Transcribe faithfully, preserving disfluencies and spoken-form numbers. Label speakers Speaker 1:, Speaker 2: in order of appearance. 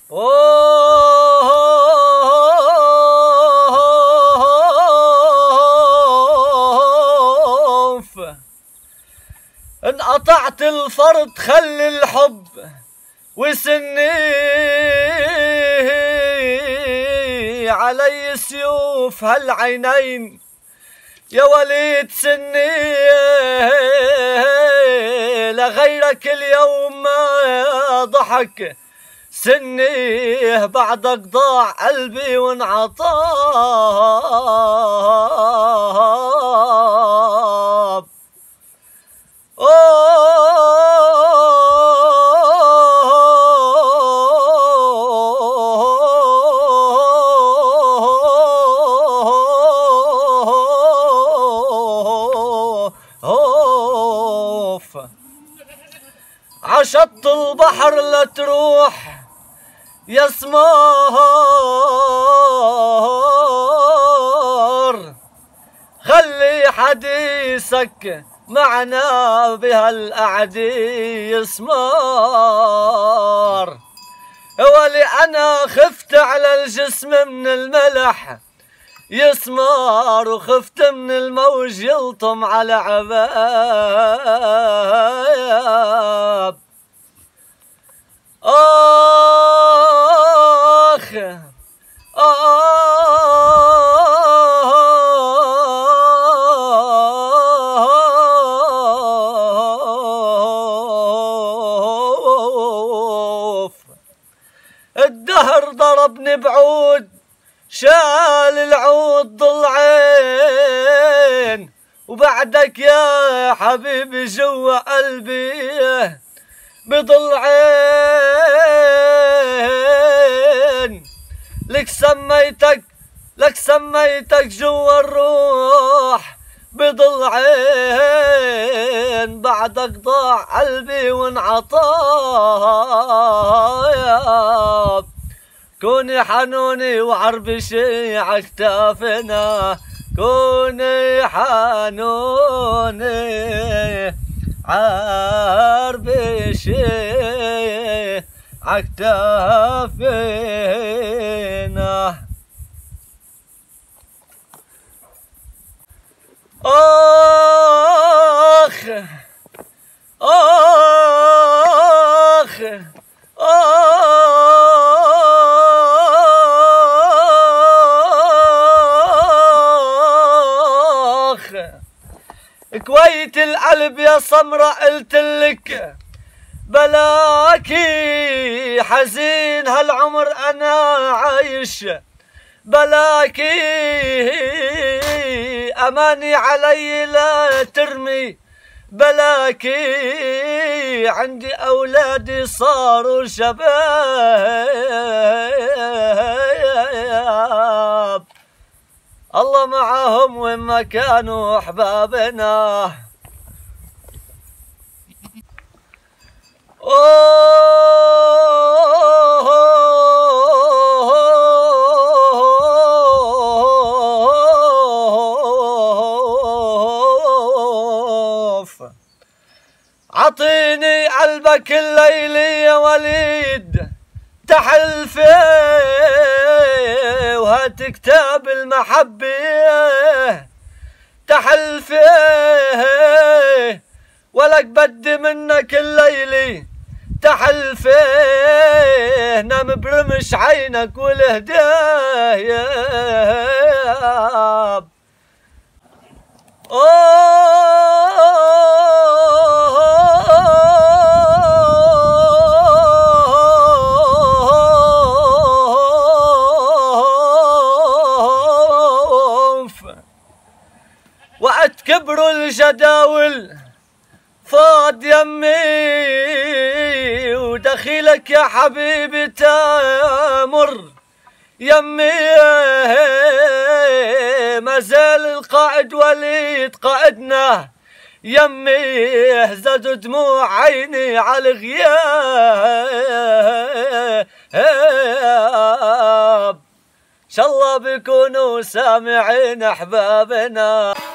Speaker 1: اوف انقطعت الفرد خلي الحب وسني علي سيوف هالعينين يا وليد سني لغيرك اليوم ما ضحك سني بعدك ضاع قلبي وانعطاب. اوف عشط البحر لا تروح يا سمار خلي حديثك معنا بهالقعدي يسمار ولي انا خفت على الجسم من الملح يسمار وخفت من الموج يلطم على عباب. آخ آخ الدهر ضربني بعود شال العود ضلعين وبعدك يا حبيبي جوا قلبي بضلعين لك سميتك لك سميتك جوا الروح بضلعين بعدك ضاع قلبي وانعطاب. كوني حنوني وعربشي عكتافنا كوني حنوني عربشي عكتافنا. آخ آخ آخ كويت القلب يا سمرة قلتلك بلاكي حزين هالعمر أنا عايش بلاكي أماني علي لا ترمي بلاكي عندي أولادي صاروا شباب الله معهم وين ما كانوا أحبابنا. أوف عطيني قلبك الليل يا وليد تحلفي وهات كتاب المحبة تحلفي ولك بدي منك الليلي تحلفي نام برمش عينك والهدايا. وقت كبروا الجداول فاض يمي ودخيلك يا حبيبي تامر يمي ما زال القائد وليد قائدنا يمي زاد دموع عيني على الغياب. ان شاء الله بيكونوا سامعين احبابنا.